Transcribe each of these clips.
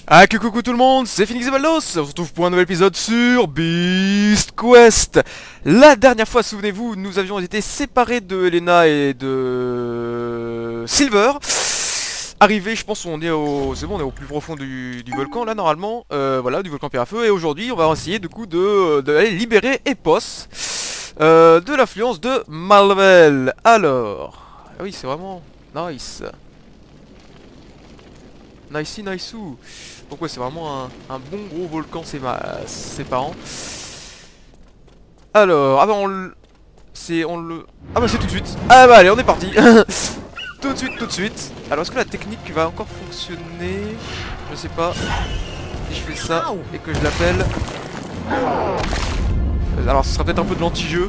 Ah que coucou tout le monde, c'est Phoenix et Baldos. On se retrouve pour un nouvel épisode sur Beast Quest. La dernière fois, souvenez-vous, nous avions été séparés de Elena et de Silver. Arrivé, je pense on est au... C'est bon, on est au plus profond du volcan là normalement. Voilà, du volcan pierre à feu. Et aujourd'hui on va essayer du coup d'aller libérer Epos de l'influence de Malvel. Alors... Ah oui, c'est vraiment nice. Nicey. Donc ouais, c'est vraiment un bon gros volcan, ses parents. Alors, ah bah Ah bah c'est tout de suite. Ah bah allez, on est parti. Tout de suite. Alors est-ce que la technique va encore fonctionner? Je sais pas. Si je fais ça et que je l'appelle. Alors ce sera peut-être un peu de l'anti-jeu.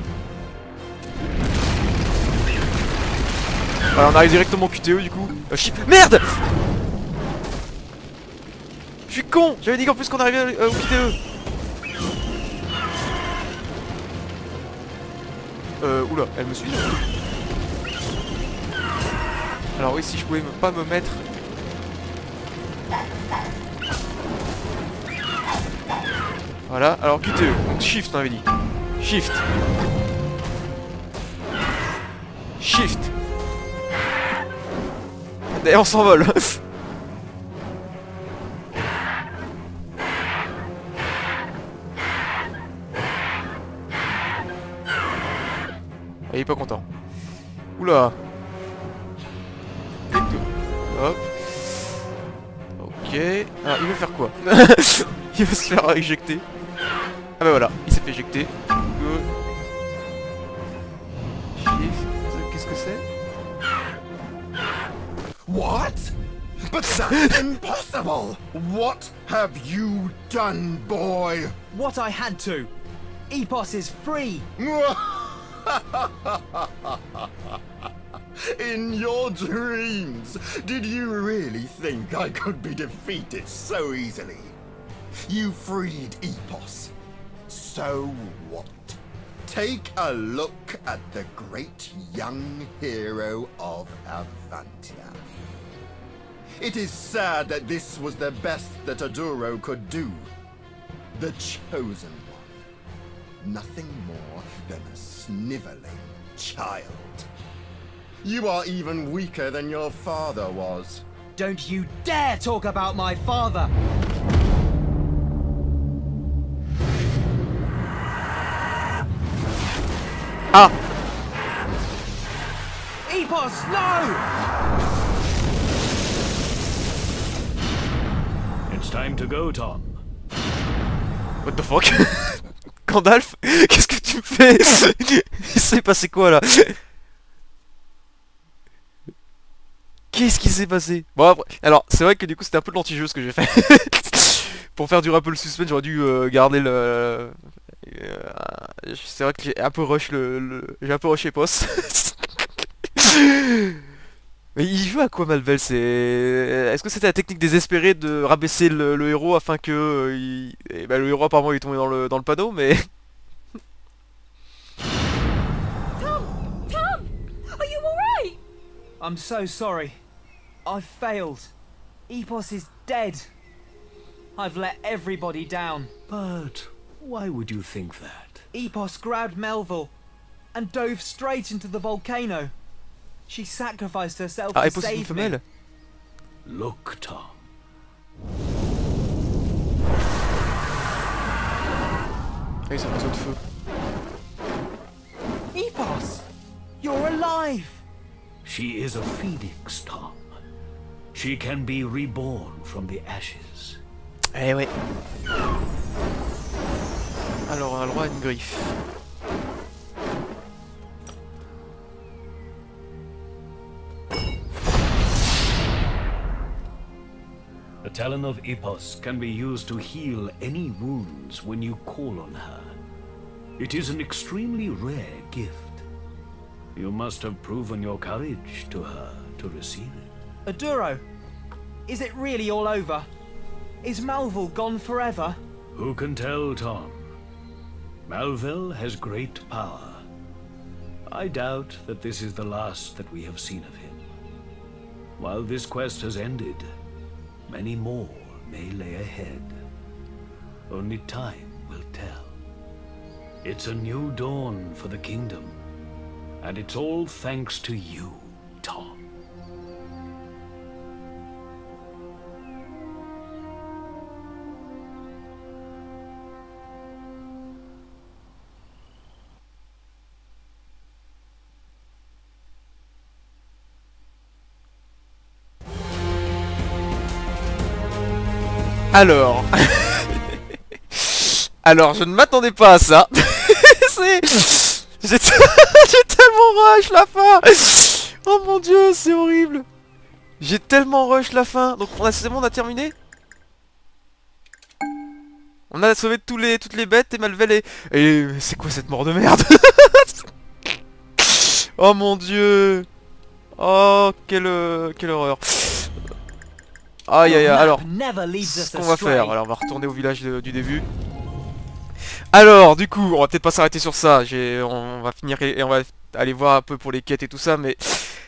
Voilà, on arrive directement au QTE du coup. Merde! Je suis con! J'avais dit qu'en plus qu'on arrivait au QTE. Oula, elle me suit. Alors oui, si je pouvais pas me mettre... Voilà, alors QTE, donc shift on avait dit. Shift. D'ailleurs on s'envole. Il est pas content. Oula. Hop. Ok. Alors il veut faire quoi? Il va se faire éjecter. Ah bah voilà, il s'est fait éjecter. Go. Shift. Qu'est-ce que c'est? What? But that's impossible! What have you done, boy? What I had to. Epos is free. In your dreams, did you really think I could be defeated so easily? You freed Epos. So what? Take a look at the great young hero of Avantia. It is sad that this was the best that Aduro could do. The chosen one. Nothing more than a sniveling child. You are even weaker than your father was. Don't you dare talk about my father! Ah! Epos, no! It's time to go, Tom. What the fuck? Gandalf? Qu'est-ce que tu me fais? Il s'est passé quoi là? Qu'est-ce qui s'est passé? Bon après, alors c'est vrai que du coup c'était un peu de l'anti-jeu ce que j'ai fait. Pour faire durer un peu le suspense, j'aurais dû garder le... c'est vrai que j'ai un peu rush j'ai un peu rushé Post. Mais il joue à quoi Malvel? Est-ce que c'était la technique désespérée de rabaisser le héros afin que le héros apparemment il est tombé dans le panneau, mais... Tom! Are you alright? I'm so sorry. I've failed. Epos is dead. I've let everybody down. But why would you think that? Epos grabbed Melville and dove straight into the volcano. She sacrificed herself Ah, to Epos est une save me. femelle? Look, Tom. Ah oui, c'est un morceau de feu. Epos! You're alive! She is a phoenix, Tom. She can be reborn from the ashes. Eh ouais. Alors on a le droit à une griffe. The talon of Epos can be used to heal any wounds when you call on her. It is an extremely rare gift. You must have proven your courage to her to receive it. Aduro, is it really all over? Is Malville gone forever? Who can tell, Tom? Malvel has great power. I doubt that this is the last that we have seen of him. While this quest has ended, many more may lay ahead. Only time will tell. It's a new dawn for the kingdom, and it's all thanks to you, Tom. Alors... Alors, je ne m'attendais pas à ça. J'ai tellement rush la fin. Oh mon dieu, c'est horrible. J'ai tellement rush la fin. Donc c'est bon, on a terminé. On a sauvé toutes les bêtes et Malvel est... Et c'est quoi cette mort de merde? Oh mon dieu. Oh, quelle horreur. Aïe aïe aïe, alors, ce qu'on va faire, alors on va retourner au village du début. Alors, du coup, on va peut-être pas s'arrêter sur ça, on va finir et on va aller voir un peu pour les quêtes et tout ça, mais...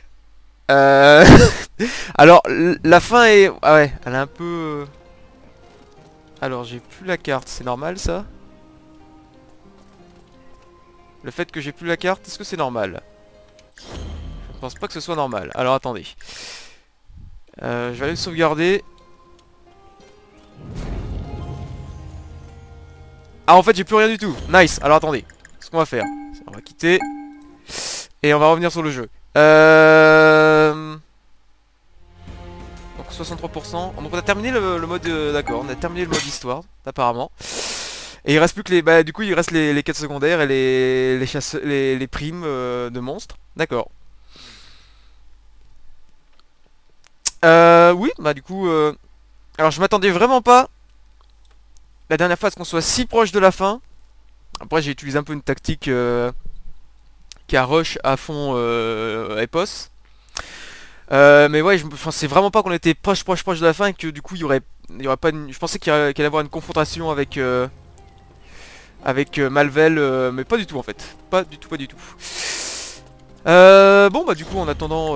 Alors, la fin est... Ah ouais, elle est un peu... Alors, j'ai plus la carte, c'est normal ça? Le fait que j'ai plus la carte, est-ce que c'est normal? Je pense pas que ce soit normal, alors attendez. Je vais aller le sauvegarder. Ah en fait j'ai plus rien du tout. Nice. Alors attendez. Ce qu'on va faire, on va quitter. Et on va revenir sur le jeu. Donc 63%. Donc on a terminé le mode... D'accord, on a terminé le mode histoire, apparemment. Et il reste plus que les... Bah du coup il reste les quêtes secondaires et les primes de monstres. D'accord. Oui, bah du coup... Alors je m'attendais vraiment pas la dernière fois à ce qu'on soit si proche de la fin. Après j'ai utilisé un peu une tactique qui a rush à fond Epos. Mais ouais, je pensais vraiment pas qu'on était proche de la fin et que du coup il y aurait pas une... Je pensais qu'il allait y avoir une confrontation avec Malvel, mais pas du tout en fait. Pas du tout. Bon bah du coup en attendant...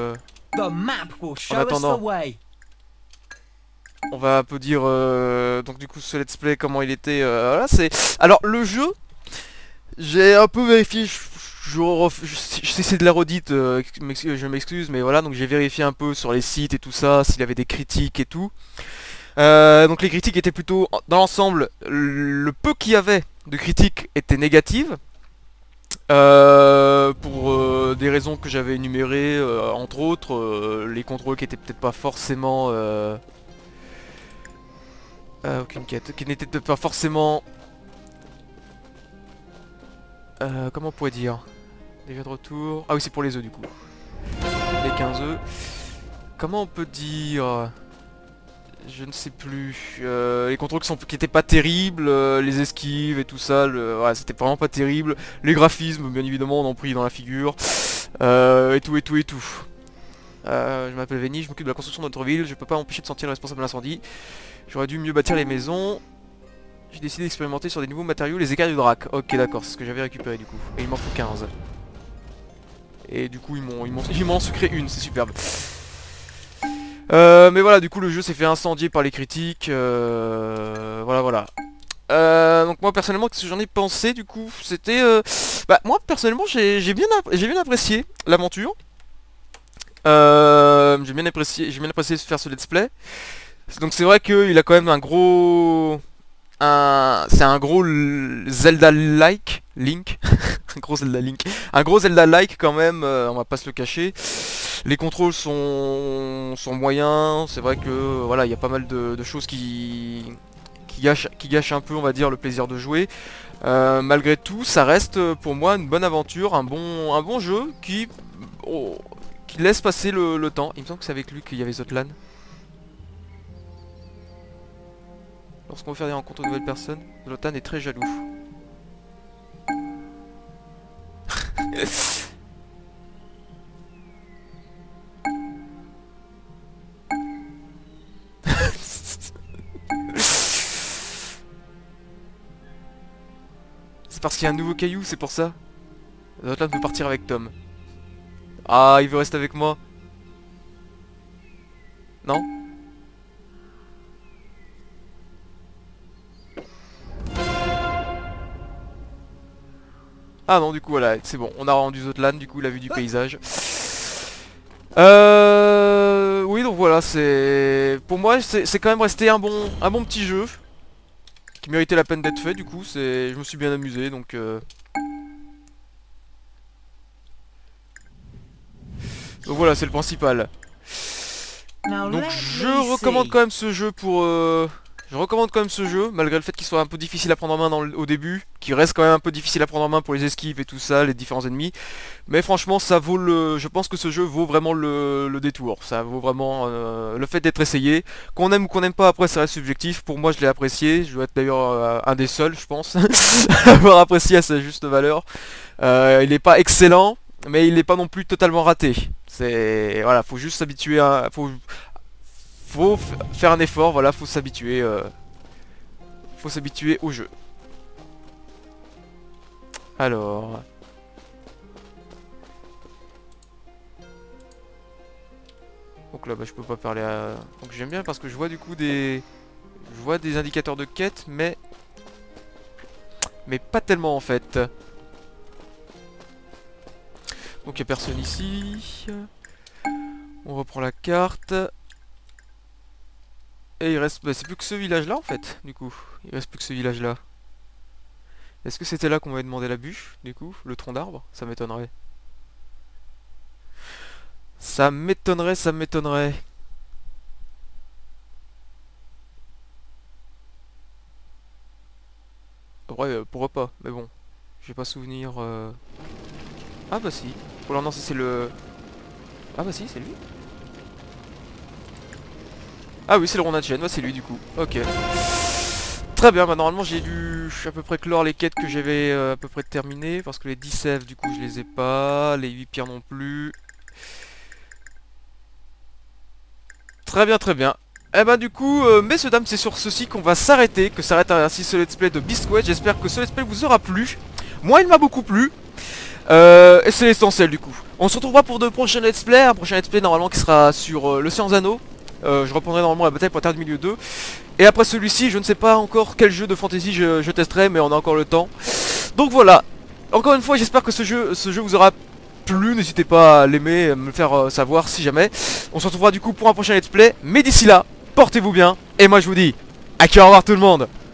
on va un peu dire donc du coup ce let's play comment il était. Voilà, c'est... Alors le jeu, j'ai un peu vérifié, j'essaie de la redite, je m'excuse, mais voilà, donc j'ai vérifié un peu sur les sites et tout ça, s'il y avait des critiques et tout. Donc les critiques étaient plutôt, dans l'ensemble, le peu qu'il y avait de critiques était négative. Pour des raisons que j'avais énumérées, entre autres, les contrôles qui étaient peut-être pas forcément... aucune quête, qui n'était peut-être pas forcément... comment on pourrait dire? Déjà de retour... Ah oui, c'est pour les œufs du coup. Les 15 œufs. Comment on peut dire... Je ne sais plus. Les contrôles qui étaient pas terribles, les esquives et tout ça, ouais, c'était vraiment pas terrible. Les graphismes, bien évidemment, on en pris dans la figure. Et tout. Je m'appelle Venny, je m'occupe de la construction de notre ville, je peux pas m'empêcher de sentir le responsable de l'incendie. J'aurais dû mieux bâtir les maisons. J'ai décidé d'expérimenter sur des nouveaux matériaux, les écailles du drac. Ok, d'accord, c'est ce que j'avais récupéré du coup. Et il m'en faut 15. Et du coup, ils m'ont sucré une, c'est superbe. Mais voilà, du coup le jeu s'est fait incendier par les critiques, voilà. Donc moi personnellement, qu'est-ce que j'en ai pensé du coup? C'était... Bah moi personnellement j'ai bien apprécié l'aventure. J'ai bien apprécié de faire ce let's play. Donc c'est vrai qu'il a quand même un gros... C'est un gros Zelda-like Link. Un gros Zelda-like quand même, on va pas se le cacher. Les contrôles sont moyens, c'est vrai que voilà, il y a pas mal de choses qui gâchent un peu, on va dire, le plaisir de jouer. Malgré tout, ça reste pour moi une bonne aventure, un bon jeu qui laisse passer le temps. Il me semble que c'est avec lui qu'il y avait Zotlan. Lorsqu'on veut faire des rencontres de nouvelles personnes, Zotlan est très jaloux. C'est parce qu'il y a un nouveau caillou, c'est pour ça. Zotlan peut partir avec Tom. Ah, il veut rester avec moi. Non? Ah non, du coup voilà, c'est bon, on a rendu Zotlan, du coup la vue du paysage. Oui, donc voilà, c'est... Pour moi, c'est quand même resté un bon petit jeu. Qui méritait la peine d'être fait, du coup, je me suis bien amusé, donc... Donc voilà, c'est le principal. Donc je recommande quand même ce jeu pour... Je recommande quand même ce jeu, malgré le fait qu'il soit un peu difficile à prendre en main au début, qu'il reste quand même un peu difficile à prendre en main pour les esquives et tout ça, les différents ennemis. Mais franchement, ça vaut le... Je pense que ce jeu vaut vraiment le détour. Ça vaut vraiment le fait d'être essayé. Qu'on aime ou qu'on n'aime pas, après ça reste subjectif. Pour moi, je l'ai apprécié. Je dois être d'ailleurs un des seuls, je pense, à avoir apprécié à sa juste valeur. Il n'est pas excellent, mais il n'est pas non plus totalement raté. C'est... Voilà, faut juste s'habituer à... Faut faire un effort, voilà, faut s'habituer au jeu. Alors... Donc là, bah, je peux pas parler à... Donc j'aime bien parce que je vois du coup des... Je vois des indicateurs de quête, mais pas tellement en fait. Donc il n'y a personne ici. On reprend la carte. Et il reste... Bah, c'est plus que ce village là en fait, du coup. Il reste plus que ce village là. Est-ce que c'était là qu'on m'avait demandé la bûche, du coup? Le tronc d'arbre? Ça m'étonnerait. Ça m'étonnerait, ça m'étonnerait. Ouais, pourquoi pas, mais bon. J'ai pas souvenir... Ah bah si. Oh là non, ça c'est le... Ah bah si, c'est lui. Ah oui, c'est le rond de ouais, c'est lui du coup. Ok. Très bien, bah normalement j'ai dû à peu près clore les quêtes que j'avais à peu près terminées. Parce que les 10 sèves du coup je les ai pas. Les 8 pierres non plus. Très bien, très bien. Eh ben du coup, messieurs dames, c'est sur ceci qu'on va s'arrêter. Que s'arrête ainsi ce let's play de Beast Quest. J'espère que ce let's play vous aura plu. Moi il m'a beaucoup plu. Et c'est l'essentiel du coup. On se retrouvera pour de prochains let's play. Un prochain let's play normalement qui sera sur l'Océan Anneaux. Je reprendrai normalement la bataille pour Terre du Milieu 2. Et après celui-ci, je ne sais pas encore quel jeu de fantasy je testerai, mais on a encore le temps. Donc voilà. Encore une fois, j'espère que ce jeu vous aura plu. N'hésitez pas à l'aimer, à me le faire savoir si jamais. On se retrouvera du coup pour un prochain let's play. Mais d'ici là, portez-vous bien. Et moi je vous dis, à qui au revoir tout le monde.